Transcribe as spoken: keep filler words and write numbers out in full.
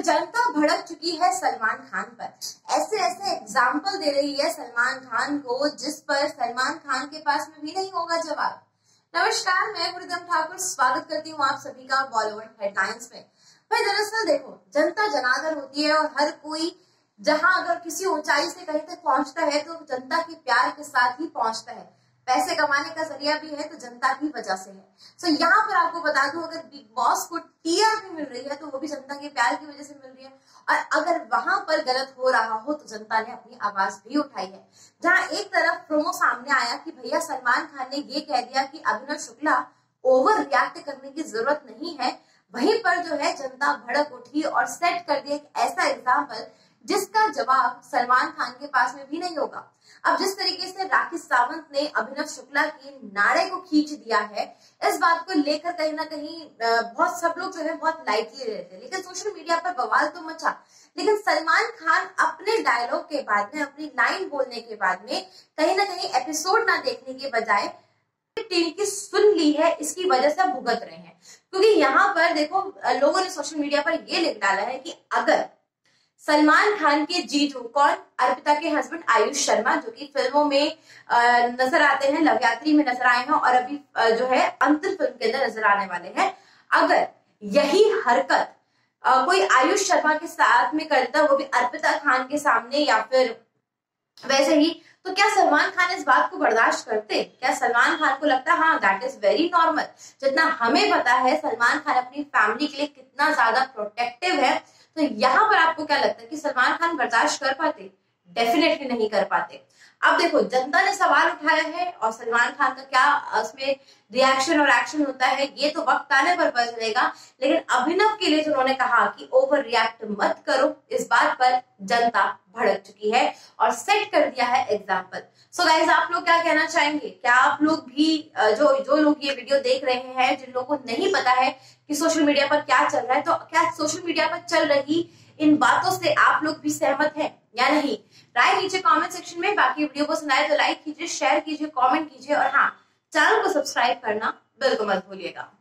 जनता भड़क चुकी है सलमान खान पर। ऐसे ऐसे एग्जाम्पल दे रही है सलमान खान को जिस पर सलमान खान के पास में भी नहीं होगा जवाब। नमस्कार, मैं गुरुदम ठाकुर स्वागत करती हूँ आप सभी का बॉलीवुड हेडलाइंस में। भाई दरअसल देखो, जनता जनार्दन होती है और हर कोई जहां अगर किसी ऊंचाई से कहीं तक पहुंचता है तो जनता के प्यार के साथ ही पहुंचता है। पैसे कमाने का जरिया भी है तो जनता की वजह से है। सो so, यहाँ पर आपको बता दूं, अगर बिग बॉस को टीआरपी मिल रही है तो वो भी जनता के प्यार की वजह से मिल रही है, और अगर वहां पर गलत हो रहा हो तो जनता ने अपनी आवाज भी उठाई है। जहां एक तरफ प्रोमो सामने आया कि भैया सलमान खान ने ये कह दिया कि अभिनव शुक्ला ओवर रिएक्ट करने की जरूरत नहीं है, वहीं पर जो है जनता भड़क उठी और सेट कर दिया एक ऐसा एग्जाम्पल जिसका जवाब सलमान खान के पास में भी नहीं होगा। अब जिस तरीके से राखी सावंत ने अभिनव शुक्ला के नारे को खींच दिया है, इस बात को लेकर कहीं ना कहीं बहुत सब लोग जो है बहुत लाइटली लेते हैं, लेकिन सोशल मीडिया पर बवाल तो मचा। लेकिन सलमान खान अपने डायलॉग के बाद में, अपनी लाइन बोलने के बाद में कहीं ना कहीं एपिसोड ना देखने के बजाय टीम की सुन ली है, इसकी वजह से भुगत रहे हैं। क्योंकि यहाँ पर देखो, लोगों ने सोशल मीडिया पर ये लिख डाला है कि अगर सलमान खान के जीजू कौन, अर्पिता के हस्बैंड आयुष शर्मा, जो कि फिल्मों में नजर आते हैं, लव यात्री में नजर आए हैं और अभी जो है अंतिम फिल्म के अंदर नजर आने वाले हैं, अगर यही हरकत कोई आयुष शर्मा के साथ में करता, वो भी अर्पिता खान के सामने या फिर वैसे ही, तो क्या सलमान खान इस बात को बर्दाश्त करते? क्या सलमान खान को लगता है हाँ दैट इज वेरी नॉर्मल? जितना हमें पता है सलमान खान अपनी फैमिली के लिए कितना ज्यादा प्रोटेक्टिव है, तो यहाँ पर आपको क्या लगता है कि सलमान खान बर्दाश्त कर पाते? डेफिनेटली नहीं कर पाते। अब देखो, जनता ने सवाल उठाया है और सलमान खान का क्या उसमें रिएक्शन और एक्शन होता है ये तो वक्त आने पर पता चलेगा। लेकिन अभिनव के लिए जिन्होंने कहा कि ओवर रिएक्ट मत करो, इस बात पर जनता भड़क चुकी है और सेट कर दिया है एग्जाम्पल। सो गाइज, आप लोग क्या कहना चाहेंगे? क्या आप लोग भी, जो जो लोग ये वीडियो देख रहे हैं, जिन लोगों को नहीं पता है कि सोशल मीडिया पर क्या चल रहा है, तो क्या सोशल मीडिया पर चल रही इन बातों से आप लोग भी सहमत हैं या नहीं? राय नीचे कमेंट सेक्शन में। बाकी वीडियो को पसंद आए तो लाइक कीजिए, शेयर कीजिए, कमेंट कीजिए और हाँ, चैनल को सब्सक्राइब करना बिल्कुल मत भूलिएगा।